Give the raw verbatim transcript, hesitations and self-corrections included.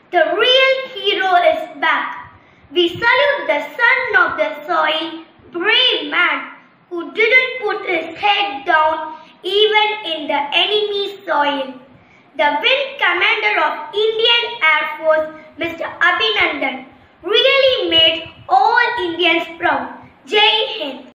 The real hero is back. We salute the son of the soil, brave man who didn't put his head down even in the enemy's soil. The Wing Commander of Indian Air Force, Mister Abhinandan, really made all Indians proud. Jai Hind.